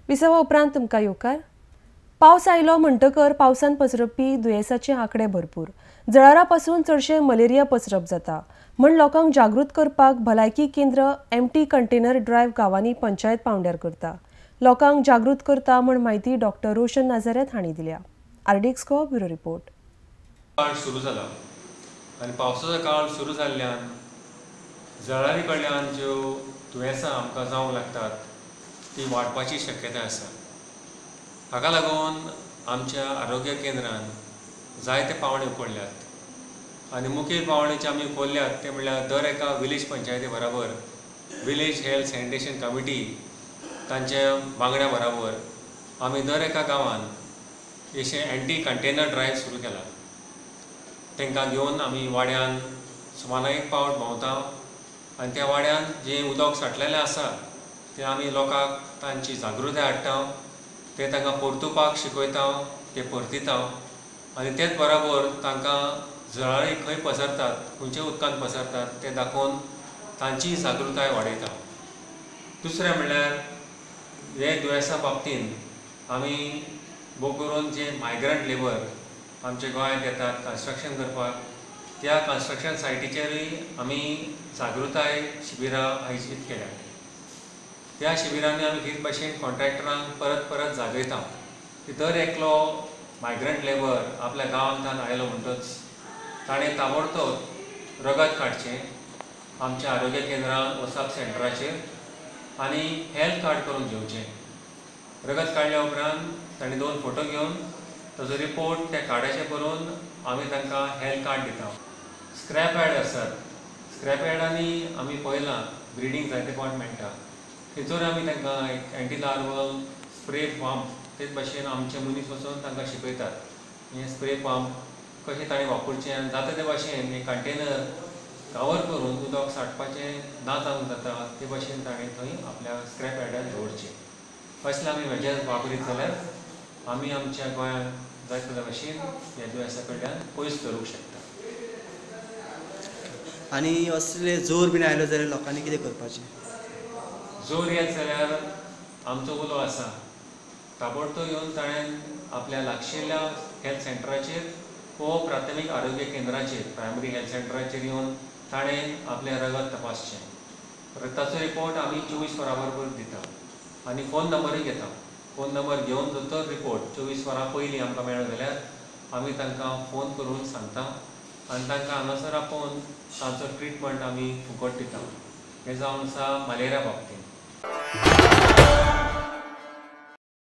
विसवा उपरांत तुमकां येवकार. पावस आयलो म्हणटकर पावसान पसरपी दुयेंसाचे आंकडे भरपूर. जळारा पासून चडशे मलेरिया पसरप जाता. म्हण लोकांक जागृत करपाक भलायकी केंद्र एमटी कंटेनर ड्रायव्ह गांवांनी पंचायत पावंड्यार करता. लोकांक जागृत करता म्हण म्हायती डॉक्टर रोशन नाझारेथ हांणी दिल्या. RDX bureau report. काळ सुरू जाला आनी पावसाचो काळ सुरू जाल्ल्यान जळारी कडल्यान ज्यो दुयेंसां आमकां जावंक लागतात ती वाडपाची शक्यताय आसा. हाका लागून आमच्या आरोग्य केंद्रान जायते पावंडे उखडल्यात आनी मुखेल पावंडे जे आमी खोल्ल्यात ते म्हणल्यार दर एका विलेज पंचायती बरोबर विलेज हेल्थ सॅनिटेशन कमिटी तांच्या वांगड्या बरोबर आमी दर एका गांवान अशें एंटी कंटेनर ड्रायव्ह सुरू केला. तांकां घेवन आमी वाड्यान सुमार एक पावट भोंवता आनी त्या वाड्यान जें उदक साठलेलें आसा तें आमी लोकांक तांची जागृताय हाडटा, ते तांकां परतुपाक शिकयता, ते परतिता आनी तेच बरोबर तांकां जळारी खंय पसरतात, खंयच्या उदकान पसरतात तें दाखोवन तांची जागृताय वाडयता. दुसरें म्हणल्यार हे दुयेंसा बाबतींत आमी भोव करून जे मायग्रंट लेबर आमच्या गोंयांत येतात कन्स्ट्रक्शन करपाक, त्या कन्स्ट्रक्शन सायटीचेरूय आमी जागृताय शिबिरां आयोजीत केल्या. त्या शिबिरांनी आमी हे भाशेन कॉन्ट्रॅक्टरांक परत परत जागयता की दर एकलो मायग्रंट लेबर आपल्या गांवांतल्यान आयलो म्हणटच ताणें ताबडतोब रगत काडचें, आमच्या आरोग्य केंद्रांत वा सब सेंटराचेर आनी हेल्थ कार्ड करून घेवचें. रगत काडल्या उपरांत ताणें 2 फोटो घेवन ताजो रिपोर्ट त्या कार्डाचेर बरोवन आमी तांकां हेल्थ कार्ड दिता. स्क्रॅप यार्ड आसात, स्क्रॅप यार्डांनी आमी पळयलां ब्रिडींग जायते पावट मेळटा. थंयसर आमी तांकां एक एंटी लार्वल स्प्रे पंप तेच भाशेन आमचे मनीस वचून तांकां शिकयतात हें स्प्रे पंप कशें ताणें वापरचें आनी जाता ते भाशेन हें कंटेनर कवर करून उदक साठपाचें ना जावंक जाता ते भाशेन ताणें थंय आपल्या स्क्रॅप यार्डार दवरचें. असले आमी मेजर्स वापरीत जाल्यार आमी आमच्या गोंयांत जाय त्या भाशेन ह्या दुयेंसा कडल्यान पयस दवरूंक शकता. आनी असले जोर बीन आयलो जाल्यार लोकांनी कितें करपाचें? जोर येत जाल्यार आमचो उलो आसा, ताबडतोब येवन ताणें आपल्या लागशिल्ल्या हेल्थ सेंटराचेर वो प्राथमीक आरोग्य केंद्राचेर प्रायमरी हेल्थ सेंटराचेर येवन ताणें आपलें रगत तपासचें. रगताचो रिपोर्ट आमी 24 वरां बरोबर दिता आनी फोन नंबरूय घेता. फोन नंबर घेवन जो रिपोर्ट 24 वरां पयलीं आमकां मेळ्ळो जाल्यार आमी तांकां फोन करून सांगता आनी तांकां हांगासर आपोवन तांचो ट्रिटमेंट आमी फुकट दिता. हें जावन आसा मलेरिया बाबतींत.